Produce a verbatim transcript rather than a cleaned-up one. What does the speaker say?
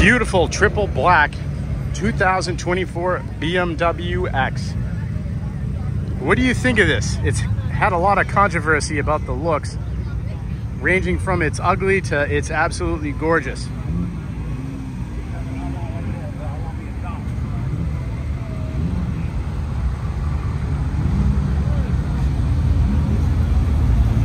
Beautiful triple black two thousand twenty-four B M W X. What do you think of this? It's had a lot of controversy about the looks, ranging from it's ugly to it's absolutely gorgeous.